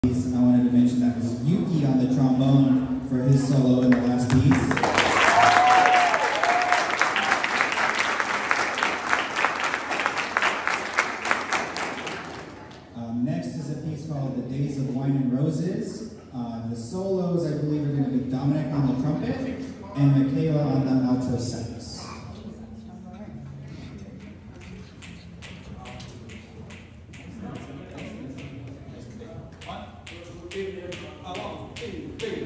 I wanted to mention that was Yuki on the trombone for his solo in the last piece. Next is a piece called The Days of Wine and Roses. The solos, I believe, are going to be Dominic on the trumpet and Michaela on the alto sax. One, two, three.